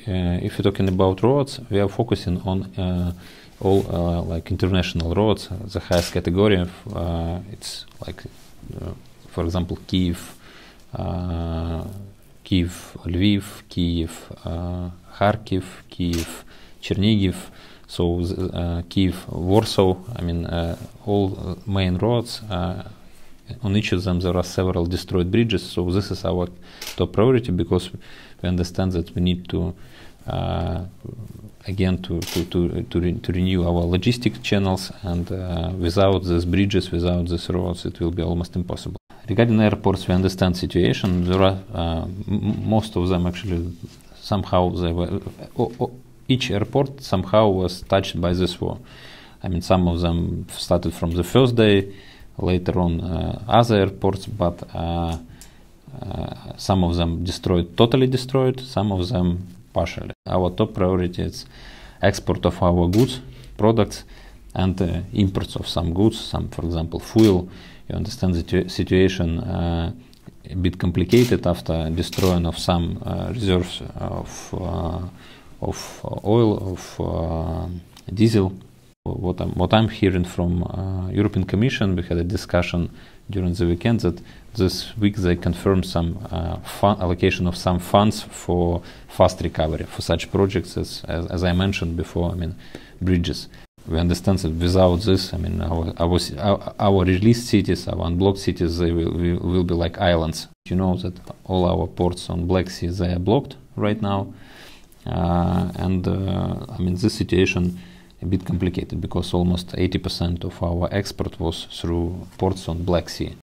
if you're talking about roads, we are focusing on all like international roads. The highest category of it's like, for example, Kiev, Lviv, Kiev, Kharkiv, Kiev, Chernigiv. So Kiev, Warsaw. I mean, all main roads. On each of them there are several destroyed bridges. So this is our top priority, because we understand that we need to again to renew our logistic channels, and without these bridges, without these roads, it will be almost impossible. Regarding airports, we understand situation. There are most of them actually somehow they were. Each airport somehow was touched by this war. I mean, some of them started from the first day, later on other airports, but some of them totally destroyed, some of them partially. Our top priority is export of our goods, products, and imports of some goods, some, for example, fuel. You understand the situation a bit complicated after destroying of some reserves of oil, of diesel. What I'm hearing from European Commission, we had a discussion during the weekend that this week they confirmed some allocation of some funds for fast recovery for such projects as I mentioned before. I mean, bridges. We understand that without this, I mean, our released cities, our unblocked cities, they will be like islands. You know that all our ports on Black Sea, they are blocked right now, and I mean, this situation a bit complicated because almost 80% of our export was through ports on Black Sea.